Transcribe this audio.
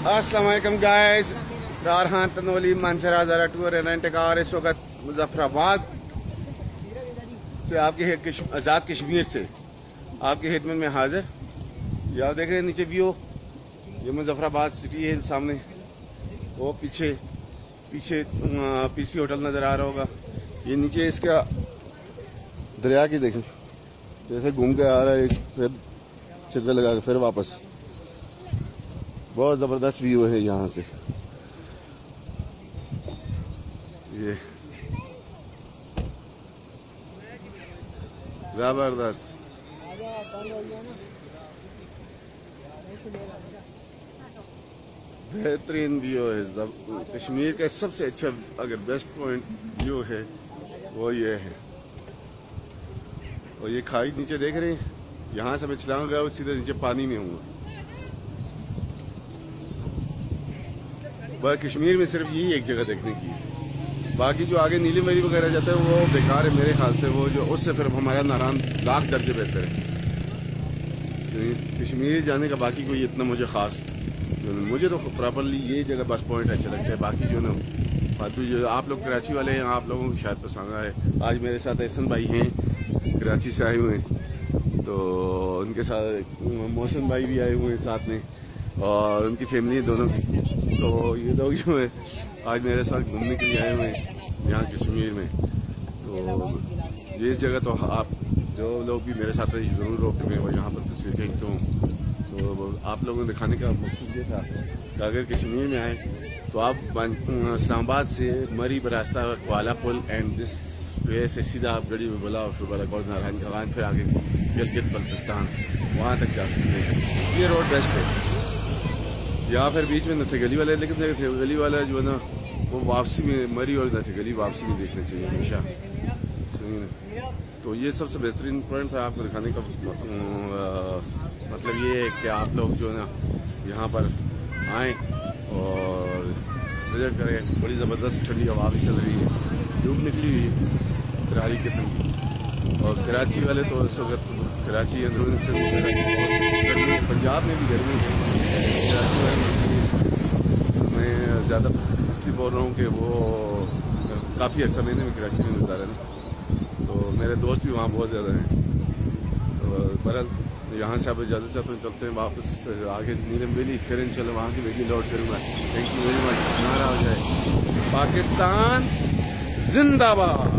अस्सलाम वालेकुम गाइस, इसरार खान तनोली मानसरा ज़रा टूर एंड रेंट कार इस वक्त मुजफ्फराबाद से आपके आज़ाद कश्मीर से आपकी खिदमत में हाजिर। ये आप देख रहे हैं नीचे व्यू, ये मुजफ्फराबाद सिटी है। सामने वो पीछे पीसी होटल नज़र आ रहा होगा। ये नीचे इसका दरिया की देखें, जैसे घूम के आ रहा है, फिर चक्कर लगा के फिर वापस। बहुत ज़बरदस्त व्यू है यहाँ से। ये ज़बरदस्त बेहतरीन व्यू है। कश्मीर का सबसे अच्छा अगर बेस्ट पॉइंट व्यू है वो ये है। और ये खाई नीचे देख रहे हैं, यहाँ से मैं चलाऊंगा और सीधे नीचे पानी में हूँ। बस कश्मीर में सिर्फ यही एक जगह देखने की है, बाकी जो आगे नीली मरी वगैरह जाता है वो बेकार है मेरे ख्याल से। वो जो उससे फिर हमारा नारायण लाख दर्जे बेहतर है कश्मीर जाने का। बाकी कोई इतना मुझे खास, मुझे तो प्रॉपरली ये जगह बस पॉइंट अच्छा लगता है। बाकी जो ना फालतू जो आप लोग कराची वाले हैं, आप लोगों को शायद पसंद आए। आज मेरे साथ एहसन भाई हैं, कराची से आए हुए हैं, तो उनके साथ मोहसिन भाई भी आए हुए हैं साथ में, और उनकी फैमिली दोनों की। तो ये लोग जो है आज मेरे साथ घूमने के लिए आए हुए हैं यहाँ कश्मीर में। तो ये जगह तो आप जो लोग भी मेरे साथ ज़रूर रोके मैं वो यहाँ पर तस्वीर खींचता हूँ। तो आप लोगों को दिखाने का मकसद ये था कि अगर कश्मीर में आए तो आप इस्लामाबाद से मरी बरास्ता वाला पुल एंड दिस वे से सीधा आप गड़ी में बोला और फिर बोला गौर नारायण खवान, फिर आगे गिलगित बल्तिस्तान वहाँ तक जा सकते हैं। ये रोड बेस्ट है। या फिर बीच में नथेगली वाले, लेकिन नथेगली वाला जो है ना वो वापसी में, मरी और नथेगली वापसी में देखना चाहिए हमेशा। तो ये सबसे बेहतरीन पॉइंट था आपको दिखाने का। मतलब ये है कि आप लोग जो है ना यहाँ पर आएँ और विजिट करें। बड़ी ज़बरदस्त ठंडी हवा भी चल रही है, धूप निकली हुई है करारी किस्म की। और कराची वाले तो इस वक्त कराची अंदरूनी से गर्मी, पंजाब में भी गर्मी है। कराची वाले मैं ज़्यादा इसलिए बोल रहा हूँ कि वो काफ़ी अच्छा महीने में कराची में गुजारा है, तो मेरे दोस्त भी वहाँ बहुत ज़्यादा हैं। तो बहरहाल यहाँ से आप इजाज़त चाहते हैं, चलते हैं वापस आगे नीलम वैली, फिर इंशाल्लाह वहाँ की वैली लौट करूँगा। Thank you very much. नारा हो जाए पाकिस्तान जिंदाबाद।